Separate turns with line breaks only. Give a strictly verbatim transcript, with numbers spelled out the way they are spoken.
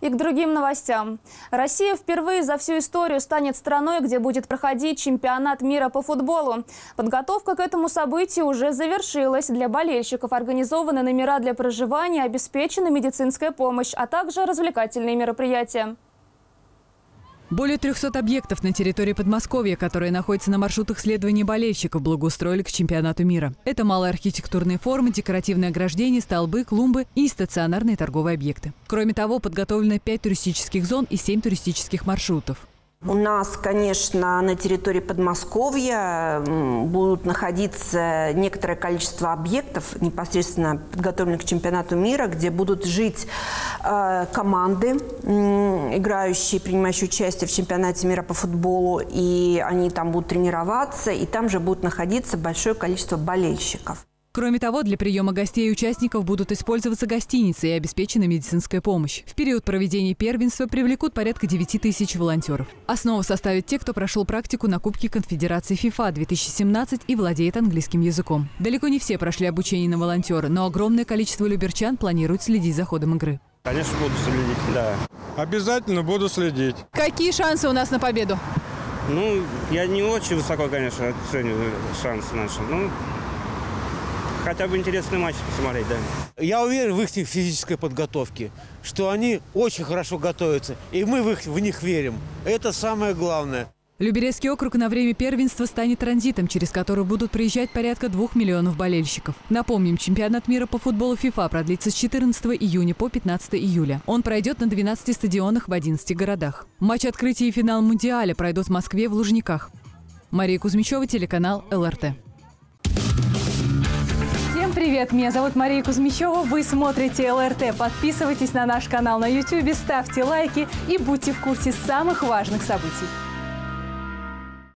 И к другим новостям. Россия впервые за всю историю станет страной, где будет проходить чемпионат мира по футболу. Подготовка к этому событию уже завершилась. Для болельщиков организованы номера для проживания, обеспечена медицинская помощь, а также развлекательные мероприятия.
Более трёхсот объектов на территории Подмосковья, которые находятся на маршрутах следования болельщиков, благоустроили к чемпионату мира. Это малые архитектурные формы, декоративные ограждения, столбы, клумбы и стационарные торговые объекты. Кроме того, подготовлено пять туристических зон и семь туристических маршрутов.
У нас, конечно, на территории Подмосковья будут находиться некоторое количество объектов, непосредственно подготовленных к чемпионату мира, где будут жить э, команды, э, играющие, принимающие участие в чемпионате мира по футболу, и они там будут тренироваться, и там же будет находиться большое количество болельщиков.
Кроме того, для приема гостей и участников будут использоваться гостиницы и обеспечена медицинская помощь. В период проведения первенства привлекут порядка девяти тысяч волонтеров. Основу составят те, кто прошел практику на Кубке Конфедерации ФИФА две тысячи семнадцать и владеет английским языком. Далеко не все прошли обучение на волонтера, но огромное количество люберчан планирует следить за ходом игры.
Конечно, буду следить, да.
Обязательно буду следить.
Какие шансы у нас на победу?
Ну, я не очень высоко, конечно, оцениваю шансы наши. Ну, хотя бы интересный матч посмотреть, да.
Я уверен в их физической подготовке, что они очень хорошо готовятся, и мы в, их, в них верим. Это самое главное.
Люберецкий округ на время первенства станет транзитом, через который будут приезжать порядка двух миллионов болельщиков. Напомним, чемпионат мира по футболу ФИФА продлится с четырнадцатого июня по пятнадцатое июля. Он пройдет на двенадцати стадионах в одиннадцати городах. Матч открытия и финал Мундиаля пройдут в Москве в Лужниках. Мария Кузьмичева, телеканал ЛРТ.
Всем привет! Меня зовут Мария Кузьмичева. Вы смотрите ЛРТ. Подписывайтесь на наш канал на ютубе, ставьте лайки и будьте в курсе самых важных событий.